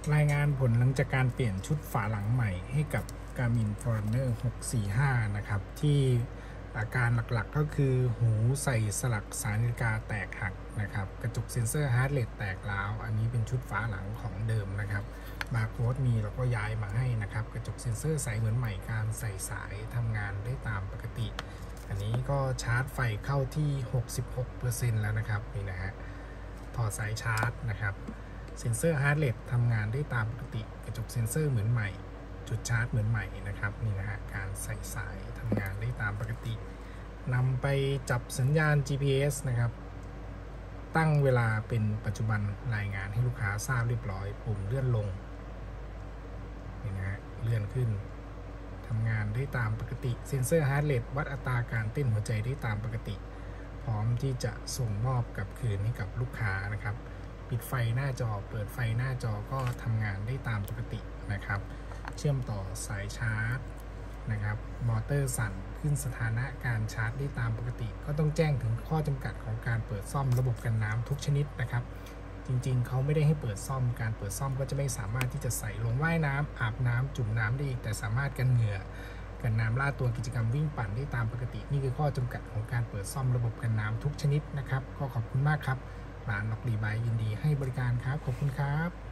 รายงานผลหลังจากการเปลี่ยนชุดฝาหลังใหม่ให้กับ Garmin Forerunner 645 นะครับที่อาการหลักๆก็คือหูใส่สลักสายนาฬิกาแตกหักนะครับกระจกเซ็นเซอร์ฮาร์ทเรทแตกร้าวอันนี้เป็นชุดฝาหลังของเดิมนะครับบาร์โค้ดมีเราก็ย้ายมาให้นะครับกระจกเซ็นเซอร์ใสเหมือนใหม่การใส่สายทำงานได้ตามปกติอันนี้ก็ชาร์จไฟเข้าที่ 66% แล้วนะครับนี่นะฮะถอดสายชาร์จนะครับเซ็นเซอร์ฮาร์ทเรททำงานได้ตามปกติกระจกเซ็นเซอร์เหมือนใหม่จุดชาร์จเหมือนใหม่นะครับนี่นะฮะการใส่สายทำงานได้ตามปกตินำไปจับสัญญาณ GPS นะครับตั้งเวลาเป็นปัจจุบันรายงานให้ลูกค้าทราบเรียบร้อยปุ่มเลื่อนลงนี่นะฮะเลื่อนขึ้นทำงานได้ตามปกติเซ็นเซอร์ฮาร์ทเรทวัดอัตราการเต้นหัวใจได้ตามปกติพร้อมที่จะส่งมอบกับคืนให้กับลูกค้านะครับปิดไฟหน้าจอเปิดไฟหน้าจอก็ทำงานได้ตามปกตินะครับเชื่อมต่อสายชาร์จนะครับมอเตอร์สั่นขึ้นสถานะการชาร์จได้ตามปกติก็ต้องแจ้งถึงข้อจำกัดของการเปิดซ่อมระบบกันน้ำทุกชนิดนะครับจริงๆเขาไม่ได้ให้เปิดซ่อมการเปิดซ่อมก็จะไม่สามารถที่จะใส่ลงว่ายน้ำอาบน้ำจุ่มน้ำได้อีกแต่สามารถกันเหงื่อกันน้ำลาดตัวกิจกรรมวิ่งปั่นได้ตามปกตินี่คือข้อจำกัดของการเปิดซ่อมระบบกันน้ำทุกชนิดนะครับก็ขอบคุณมากครับร้านน็อกรีบายยินดีให้บริการครับขอบคุณครับ